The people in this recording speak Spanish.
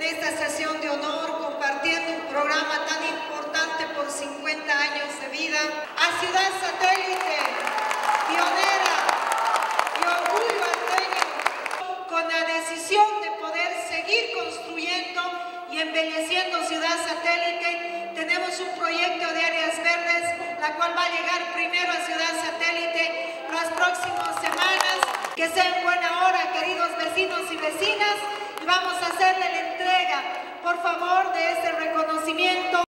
esta sesión de honor compartiendo un programa tan importante por 50 años de vida a Ciudad Satélite, pionera y orgullo alteño, con la decisión de poder seguir construyendo y embelleciendo Ciudad Satélite. Tenemos un proyecto de áreas verdes, la cual va a llegar primero a Ciudad Satélite las próximas semanas. Que sea en buena hora, queridos vecinos y vecinas, y vamos a hacerle la entrega, por favor, de este reconocimiento.